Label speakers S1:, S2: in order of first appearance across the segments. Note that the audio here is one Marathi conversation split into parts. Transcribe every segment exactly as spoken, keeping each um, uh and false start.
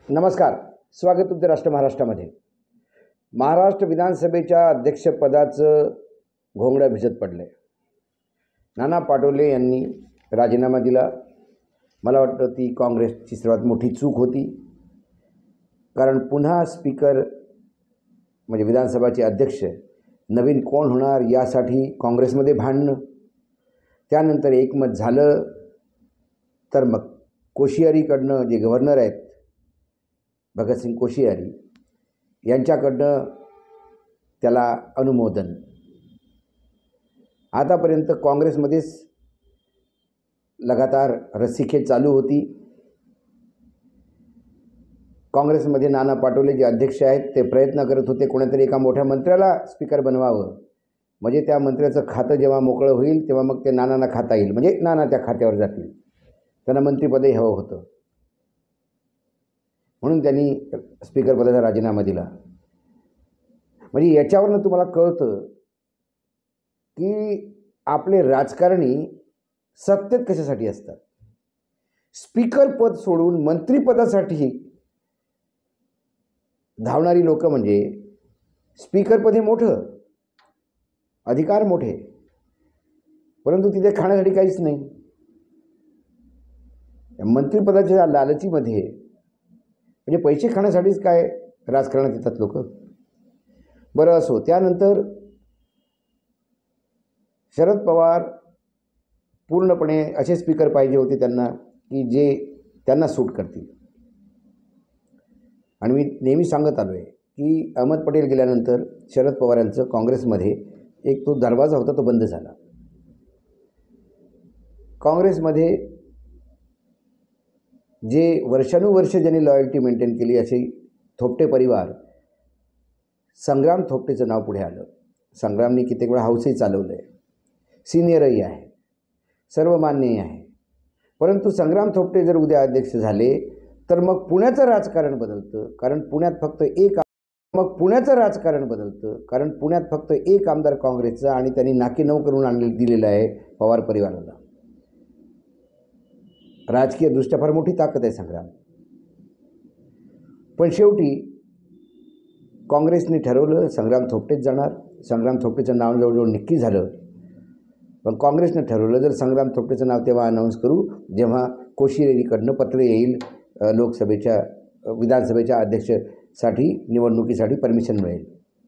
S1: नमस्कार. स्वागत तुमचं राष्ट्र महाराष्ट्रामध्ये. महाराष्ट्र विधानसभेच्या अध्यक्षपदाचं घोंगडं भिजत पडले. नाना पटोले यांनी राजीनामा दिला. मला वाटतं ती काँग्रेसची सर्वात मोठी चूक होती, कारण पुन्हा स्पीकर म्हणजे विधानसभाचे अध्यक्ष नवीन कोण होणार यासाठी काँग्रेसमध्ये भांडणं. त्यानंतर एकमत झालं तर मग कोश्यारीकडनं जे गव्हर्नर आहेत भगतसिंग कोश्यारी यांच्याकडनं त्याला अनुमोदन. आतापर्यंत काँग्रेसमध्येच लगातार रस्सीखेच चालू होती. काँग्रेसमध्ये नाना पटोले जे अध्यक्ष आहेत ते प्रयत्न करत होते कोणीतरी एका मोठ्या मंत्र्याला स्पीकर बनवावं, म्हणजे त्या मंत्र्याचं खातं जेव्हा मोकळं होईल तेव्हा मग ते नानांना खाता येईल, म्हणजे नाना त्या खात्यावर जातील. त्यांना मंत्रिपदही हवं होतं, म्हणून त्यांनी स्पीकर पदाचा राजीनामा दिला. म्हणजे याच्यावरनं तुम्हाला कळतं की आपले राजकारणी सत्तेत कशासाठी असतात. स्पीकर पद सोडून मंत्रिपदासाठी धावणारी लोक म्हणजे स्पीकरपद हे मोठं, अधिकार मोठे, परंतु तिथे खाण्यासाठी काहीच नाही. मंत्रिपदाच्या लालचीमध्ये म्हणजे पैसे खाण्यासाठीच काय राजकारणात येतात लोक. बरं असो. त्यानंतर शरद पवार पूर्णपणे असे स्पीकर पाहिजे होते त्यांना की जे त्यांना सूट करतील. आणि मी नेहमी सांगत आलो आहे की अहमद पटेल गेल्यानंतर शरद पवार यांचं काँग्रेसमध्ये एक तो दरवाजा होता तो बंद झाला. काँग्रेसमध्ये जे वर्षानुवर्ष ज्यांनी लॉयल्टी मेंटेन केली असे थोपटे परिवार, संग्राम थोपटेचं नाव पुढे आलं. संग्रामने कित्येक वेळा हाऊसही चालवलं आहे, सिनियरही आहे, सर्वमान्यही आहे. परंतु संग्राम थोपटे जर उद्या अध्यक्ष झाले तर मग पुण्याचं राजकारण बदलतं, कारण पुण्यात फक्त एक मग पुण्याचं राजकारण बदलतं कारण पुण्यात फक्त एक आमदार काँग्रेसचा आणि त्यांनी नाकी नऊ करून आणले दिलेलं आहे पवार परिवाराला. राजकीय दृष्ट्या फार मोठी ताकद आहे संग्राम. पण शेवटी काँग्रेसने ठरवलं संग्राम थोपटेच जाणार. संग्राम थोपटेचं नाव जवळजवळ नक्की झालं. पण काँग्रेसने ठरवलं जर संग्राम थोपटेचं नाव तेव्हा अनाऊन्स करू जेव्हा कोश्यारीकडनं पत्र येईल लोकसभेच्या विधानसभेच्या अध्यक्षसाठी निवडणुकीसाठी परमिशन मिळेल.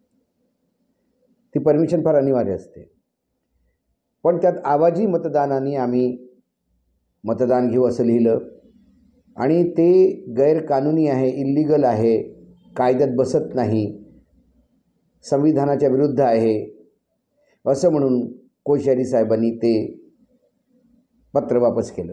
S1: ती परमिशन फार अनिवार्य असते. पण त्यात आवाजी मतदानाने आम्ही मतदान घेऊ असं लिहिलं आणि ते गैरकानूनी आहे, इल्लिगल आहे, कायद्यात बसत नाही, संविधानाच्या विरुद्ध आहे असं म्हणून कोश्यारी साहेबांनी ते पत्र वापस केलं.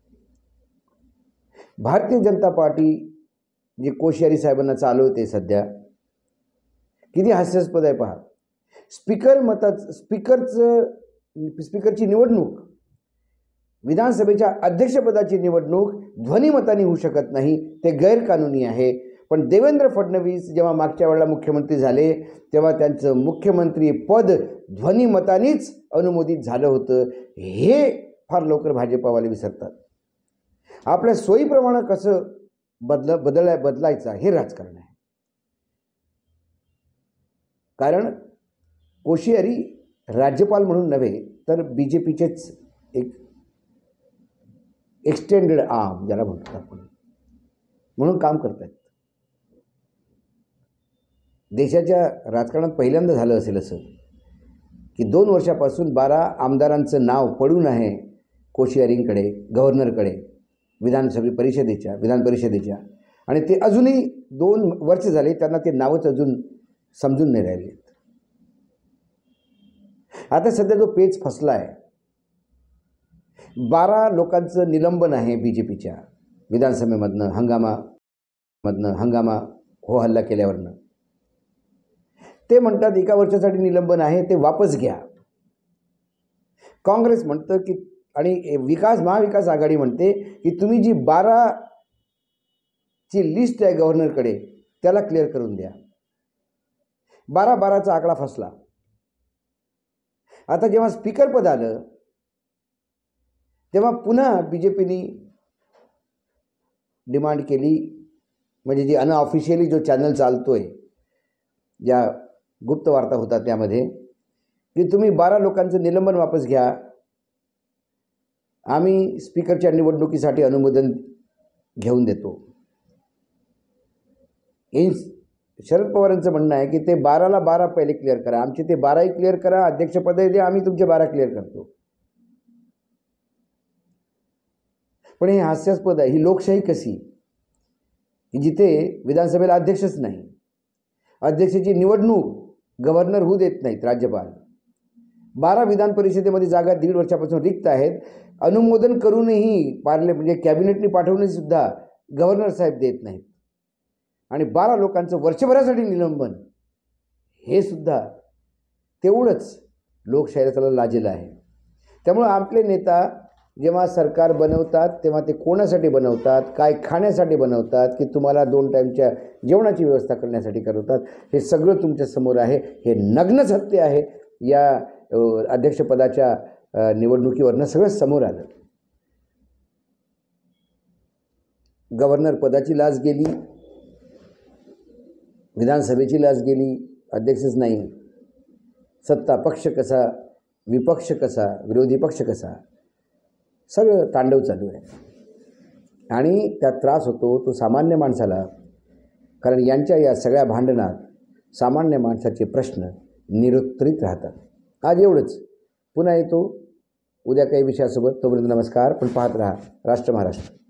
S1: भारतीय जनता पार्टी जे कोश्यारी साहेबांना चालवते सध्या, किती हास्यास्पद आहे पहा. स्पीकर मतात स्पीकरचं स्पीकरची निवडणूक, विधानसभेच्या अध्यक्षपदाची निवडणूक ध्वनिमताने होऊ शकत नाही, ते गैरकानूनी आहे. पण देवेंद्र फडणवीस जेव्हा मागच्या वेळेला मुख्यमंत्री झाले तेव्हा त्यांचं मुख्यमंत्री पद ध्वनिमतानेच अनुमोदित झालं होतं. हे फार लवकर भाजपावाले विसरतात. आपल्या सोयीप्रमाणे कसं बदल बदलाय बदलायचं हे राजकारण आहे. कारण कोश्यारी राज्यपाल म्हणून नव्हे तर बी जे पीचेच एक एक्सटेंडेड आर्म ज्याला म्हणतो आपण म्हणून काम करत आहेत. देशाच्या राजकारणात पहिल्यांदा झालं असेल असं की दोन वर्षापासून बारा आमदारांचं नाव पडून आहे कोश्यारींकडे, गव्हर्नरकडे, विधानसभा परिषदेच्या विधान परिषदेच्या आणि ते अजूनही दोन वर्ष झाले त्यांना ते नावच अजून समजून नाही राहिले. आता सध्या जो पेच फसला आहे, बारा लोकांचं निलंबन आहे बी जे पीच्या विधानसभेमधनं हंगामामधनं हंगामा हो हल्ला केल्यावरनं. ते म्हणतात एका वर्षासाठी निलंबन आहे ते वापस घ्या. काँग्रेस म्हणतं की आणि विकास महाविकास आघाडी म्हणते की तुम्ही जी बाराची लिस्ट आहे गव्हर्नरकडे त्याला क्लिअर करून द्या. बारा बाराचा आकडा फसला. आता जेव्हा स्पीकर पद आलं तेव्हा पुन्हा बी जे पीने डिमांड केली म्हणजे जी अनऑफिशियली जो चॅनल चालतोय, ज्या गुप्त वार्ता होतात त्यामध्ये, की तुम्ही बारा लोकांचं निलंबन वापस घ्या, आम्ही स्पीकरच्या निवडणुकीसाठी अनुमोदन घेऊन देतो. हे शरद पवारांचं म्हणणं आहे की ते बाराला बारा पहिले क्लिअर करा, आमचे ते बाराही क्लिअर करा, अध्यक्षपदही द्या, आम्ही तुमचे बारा क्लिअर करतो. पण हे हास्यास्पद आहे. ही लोकशाही कशी की जिथे विधानसभेला अध्यक्षच नाही, अध्यक्षाची निवडणूक गव्हर्नर होऊ देत नाहीत राज्यपाल, बारा विधान परिषदेमध्ये जागा दीड वर्षापासून रिक्त आहेत, अनुमोदन करूनही पार्ले म्हणजे कॅबिनेटने पाठवूनही सुद्धा गव्हर्नर साहेब देत नाहीत, आणि बारा लोकांचं वर्षभरासाठी निलंबन, हे सुद्धा तेवढंच लोकशाहीला त्याला लाजेलं आहे. त्यामुळं आपले नेता जेव्हा सरकार बनवतात तेव्हा ते कोणासाठी बनवतात, काय खाण्यासाठी बनवतात, की तुम्हाला दोन टाईमच्या जेवणाची व्यवस्था करण्यासाठी करवतात, हे सगळं तुमच्या समोर आहे. हे नग्न सत्य आहे. या अध्यक्षपदाच्या निवडणुकीवरनं सगळं समोर आलं. गव्हर्नर पदाची लाच गेली, विधानसभेची लाच गेली, अध्यक्षच नाही, सत्ता पक्ष कसा, विपक्ष कसा, विरोधी पक्ष कसा, सगळं तांडव चालू आहे. आणि त्यात त्रास होतो तो सामान्य माणसाला, कारण यांच्या या सगळ्या भांडणात सामान्य माणसाचे प्रश्न निरुत्तरित राहतात. आज एवढंच. पुन्हा येतो उद्या काही विषयासोबत. तोपर्यंत नमस्कार. पण पाहत राहा राष्ट्र महाराष्ट्र.